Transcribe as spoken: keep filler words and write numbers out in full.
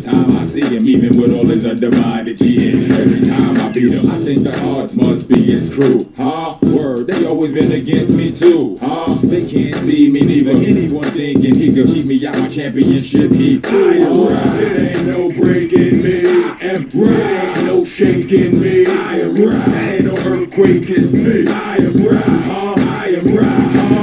time I see him, even with all his undivided chin. Every time I beat him, I think the odds must be his crew. Huh? Word, they always been against me too. Huh? They can't see me, neither anyone thinking he could keep me out my championship heat. I am right. It ain't no breaking me. I am right. Ain't no shaking me. I am right. Ain't no earthquake, it's me. I am right. Huh? I am right. Huh?